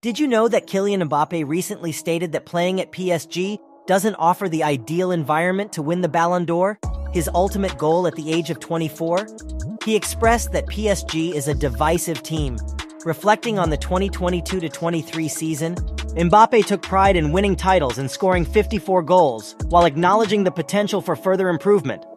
Did you know that Kylian Mbappe recently stated that playing at PSG doesn't offer the ideal environment to win the Ballon d'Or, his ultimate goal at the age of 24? He expressed that PSG is a divisive team. Reflecting on the 2022-23 season, Mbappe took pride in winning titles and scoring 54 goals, while acknowledging the potential for further improvement.